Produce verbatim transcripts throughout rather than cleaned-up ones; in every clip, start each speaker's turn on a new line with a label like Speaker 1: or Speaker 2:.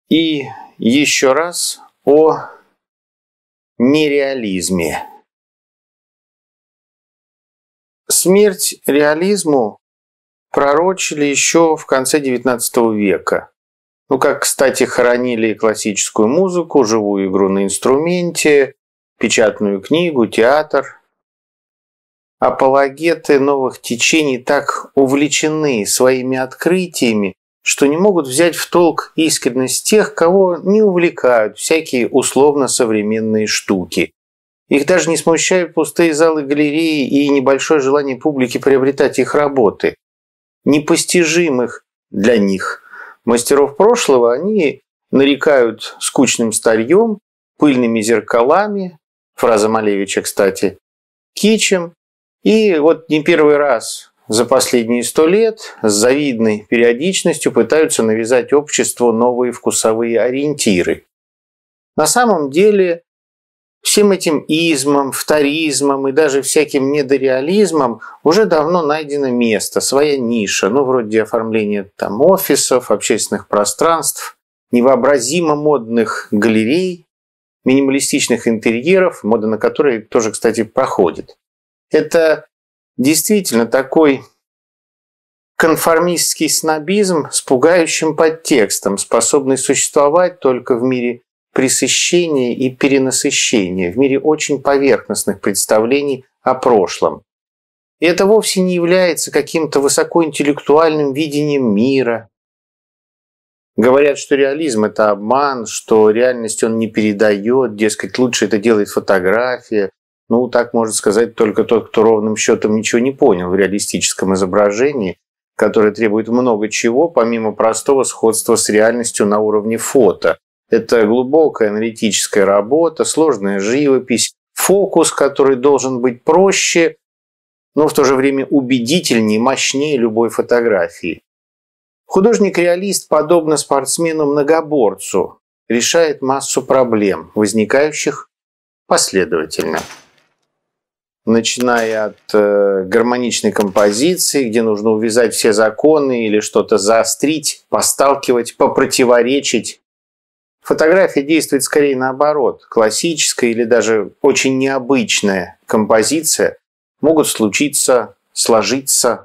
Speaker 1: И еще раз о нереализме. Смерть реализму пророчили еще в конце девятнадцатого века. Ну, как, кстати, хоронили классическую музыку, живую игру на инструменте, печатную книгу, театр. Апологеты новых течений так увлечены своими открытиями, что не могут взять в толк искренность тех, кого не увлекают всякие условно-современные штуки. Их даже не смущают пустые залы галереи и небольшое желание публики приобретать их работы. Непостижимых для них мастеров прошлого они нарекают скучным старьем, пыльными зеркалами, фраза Малевича, кстати, кичем. И вот не первый раз за последние сто лет с завидной периодичностью пытаются навязать обществу новые вкусовые ориентиры. На самом деле всем этим измам, вторизмам и даже всяким недореализмам уже давно найдено место, своя ниша, ну вроде оформления там офисов, общественных пространств, невообразимо модных галерей, минималистичных интерьеров, мода на которые тоже, кстати, проходит. Это действительно такой конформистский снобизм с пугающим подтекстом, способный существовать только в мире пресыщения и перенасыщения, в мире очень поверхностных представлений о прошлом. И это вовсе не является каким-то высокоинтеллектуальным видением мира. Говорят, что реализм – это обман, что реальность он не передает, дескать, лучше это делает фотография. Ну, так может сказать только тот, кто ровным счетом ничего не понял в реалистическом изображении, которое требует много чего, помимо простого сходства с реальностью на уровне фото. Это глубокая аналитическая работа, сложная живопись, фокус, который должен быть проще, но в то же время убедительнее, мощнее любой фотографии. Художник-реалист, подобно спортсмену-многоборцу, решает массу проблем, возникающих последовательно. Начиная от э, гармоничной композиции, где нужно увязать все законы или что-то заострить, посталкивать, попротиворечить. Фотография действует скорее наоборот. Классическая или даже очень необычная композиция могут случиться, сложиться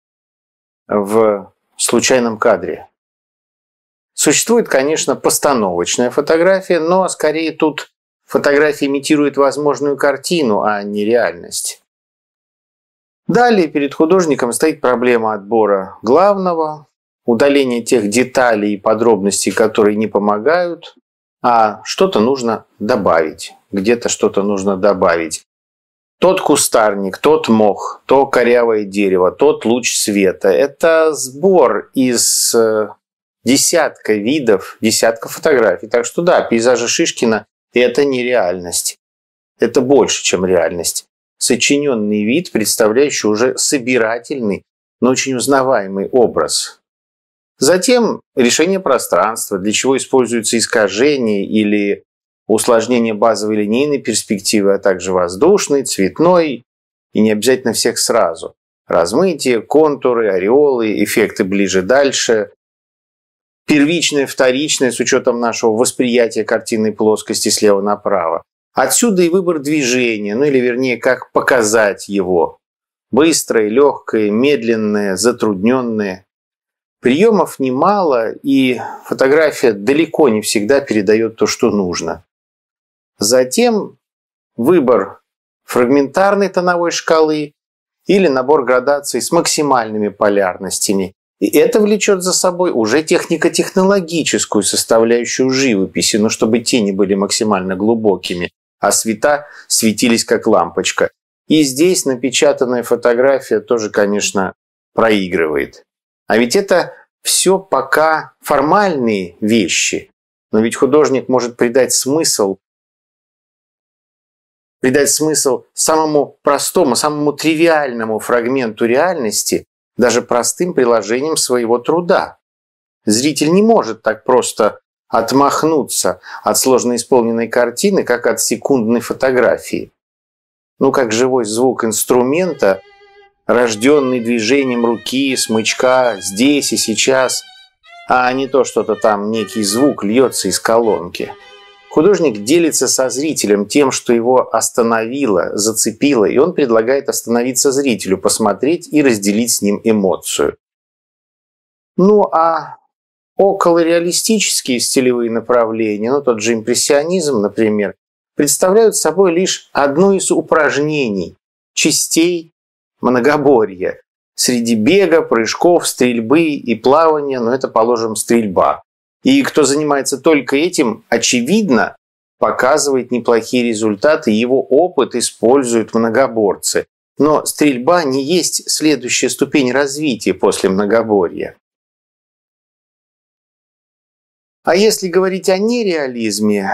Speaker 1: в случайном кадре. Существует, конечно, постановочная фотография, но скорее тут фотография имитирует возможную картину, а не реальность. Далее перед художником стоит проблема отбора главного, удаления тех деталей и подробностей, которые не помогают, а что-то нужно добавить, где-то что-то нужно добавить. Тот кустарник, тот мох, то корявое дерево, тот луч света – это сбор из десятка видов, десятка фотографий. Так что да, пейзажи Шишкина – это не реальность. Это больше, чем реальность. Сочиненный вид, представляющий уже собирательный, но очень узнаваемый образ. Затем решение пространства, для чего используются искажения или усложнение базовой линейной перспективы, а также воздушной, цветной и не обязательно всех сразу. Размытие, контуры, ореолы, эффекты ближе-дальше. Первичное, вторичное с учетом нашего восприятия картинной плоскости слева направо. Отсюда и выбор движения, ну или вернее, как показать его. Быстрое, легкое, медленное, затрудненное. Приемов немало, и фотография далеко не всегда передает то, что нужно. Затем выбор фрагментарной тоновой шкалы или набор градаций с максимальными полярностями. И это влечет за собой уже технико-технологическую составляющую живописи, но чтобы тени были максимально глубокими, а цвета светились как лампочка. И здесь напечатанная фотография тоже, конечно, проигрывает. А ведь это все пока формальные вещи. Но ведь художник может придать смысл, придать смысл самому простому, самому тривиальному фрагменту реальности, даже простым приложением своего труда. Зритель не может так просто отмахнуться от сложно исполненной картины, как от секундной фотографии. Ну, как живой звук инструмента, рожденный движением руки, смычка, здесь и сейчас. а не то что-то там, некий звук льется из колонки. Художник делится со зрителем тем, что его остановило, зацепило, и он предлагает остановиться зрителю, посмотреть и разделить с ним эмоцию. Ну а околореалистические стилевые направления, ну тот же импрессионизм, например, представляют собой лишь одно из упражнений, частей многоборья. Среди бега, прыжков, стрельбы и плавания, но это, положим, стрельба. И кто занимается только этим, очевидно, показывает неплохие результаты, его опыт используют многоборцы. Но стрельба не есть следующая ступень развития после многоборья. А если говорить о нереализме,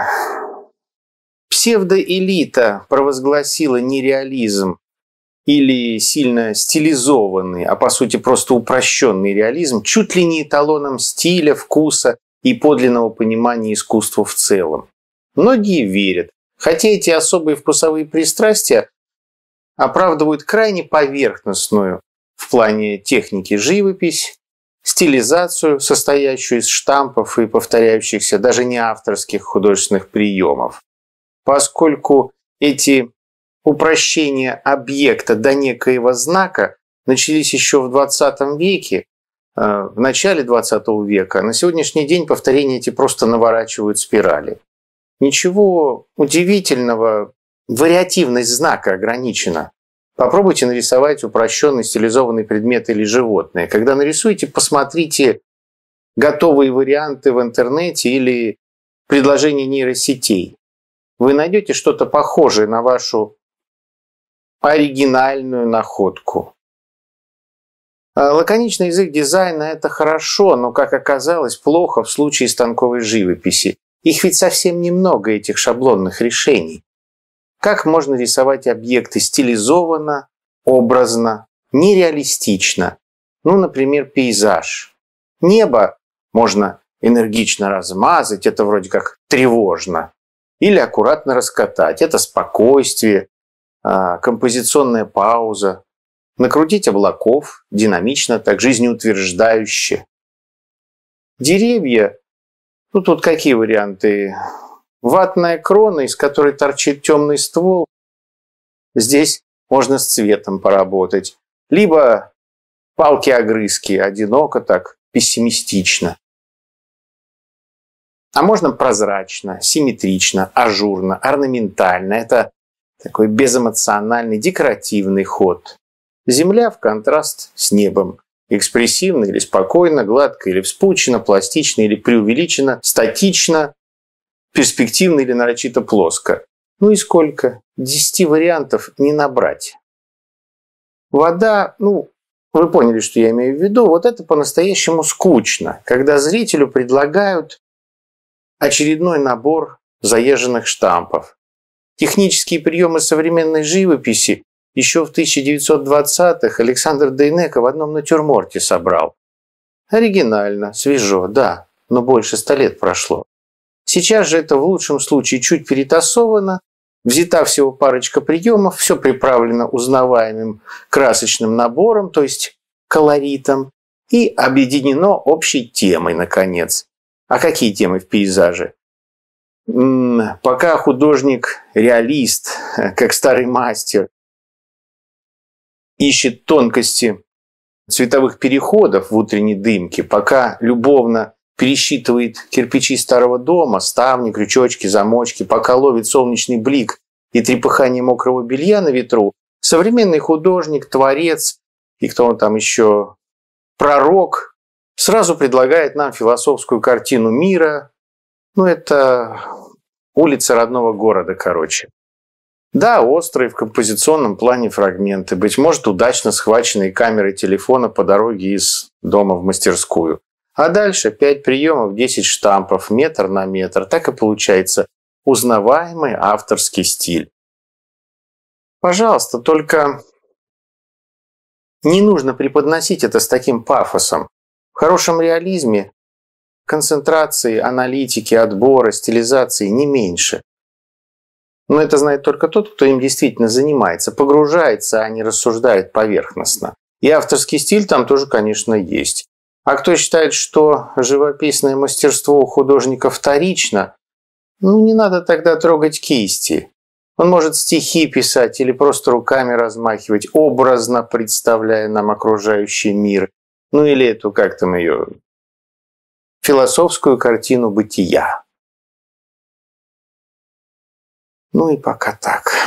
Speaker 1: псевдоэлита провозгласила нереализм или сильно стилизованный, а по сути просто упрощенный реализм чуть ли не эталоном стиля, вкуса и подлинного понимания искусства в целом. Многие верят, хотя эти особые вкусовые пристрастия оправдывают крайне поверхностную в плане техники живопись, стилизацию, состоящую из штампов и повторяющихся даже не авторских художественных приемов. Поскольку эти упрощения объекта до некоего знака начались еще в двадцатом веке, в начале двадцатого века, на сегодняшний день повторения эти просто наворачивают спирали. Ничего удивительного, вариативность знака ограничена. Попробуйте нарисовать упрощенный стилизованный предмет или животное. Когда нарисуете, посмотрите готовые варианты в интернете или предложения нейросетей. Вы найдете что-то похожее на вашу оригинальную находку. Лаконичный язык дизайна – это хорошо, но, как оказалось, плохо в случае станковой живописи. Их ведь совсем немного, этих шаблонных решений. Как можно рисовать объекты стилизованно, образно, нереалистично? Ну, например, пейзаж. Небо можно энергично размазать, это вроде как тревожно. Или аккуратно раскатать, это спокойствие, композиционная пауза. Накрутить облаков, динамично, так жизнеутверждающе. Деревья, ну тут какие варианты? Ватная крона, из которой торчит темный ствол. Здесь можно с цветом поработать. Либо палки-огрызки, одиноко так, пессимистично. А можно прозрачно, симметрично, ажурно, орнаментально. Это такой безэмоциональный, декоративный ход. Земля в контраст с небом. Экспрессивно или спокойно, гладко или вспучено, пластично или преувеличено, статично, перспективно или нарочито плоско. Ну и сколько? Десяти вариантов не набрать. Вода, ну, вы поняли, что я имею в виду, вот это по-настоящему скучно, когда зрителю предлагают очередной набор заезженных штампов. Технические приемы современной живописи еще в тысяча девятьсот двадцатых Александр Дейнеко в одном натюрморте собрал. Оригинально, свежо, да, но больше ста лет прошло. Сейчас же это в лучшем случае чуть перетасовано, взята всего парочка приемов, все приправлено узнаваемым красочным набором, то есть колоритом, и объединено общей темой, наконец. А какие темы в пейзаже? М-м, пока художник-реалист, как старый мастер, ищет тонкости цветовых переходов в утренней дымке, пока любовно пересчитывает кирпичи старого дома, ставни, крючочки, замочки, пока ловит солнечный блик и трепыхание мокрого белья на ветру, современный художник, творец и кто он там еще, пророк, сразу предлагает нам философскую картину мира. Ну, это улица родного города, короче. Да, острые в композиционном плане фрагменты, быть может, удачно схваченные камерой телефона по дороге из дома в мастерскую. А дальше пять приемов, десять штампов, метр на метр. Так и получается узнаваемый авторский стиль. Пожалуйста, только не нужно преподносить это с таким пафосом. В хорошем реализме концентрации, аналитики, отбора, стилизации не меньше. Но это знает только тот, кто им действительно занимается, погружается, а не рассуждает поверхностно. И авторский стиль там тоже, конечно, есть. А кто считает, что живописное мастерство у художника вторично, ну не надо тогда трогать кисти. Он может стихи писать или просто руками размахивать, образно представляя нам окружающий мир. Ну или эту, как там ее, философскую картину бытия. Ну и пока так.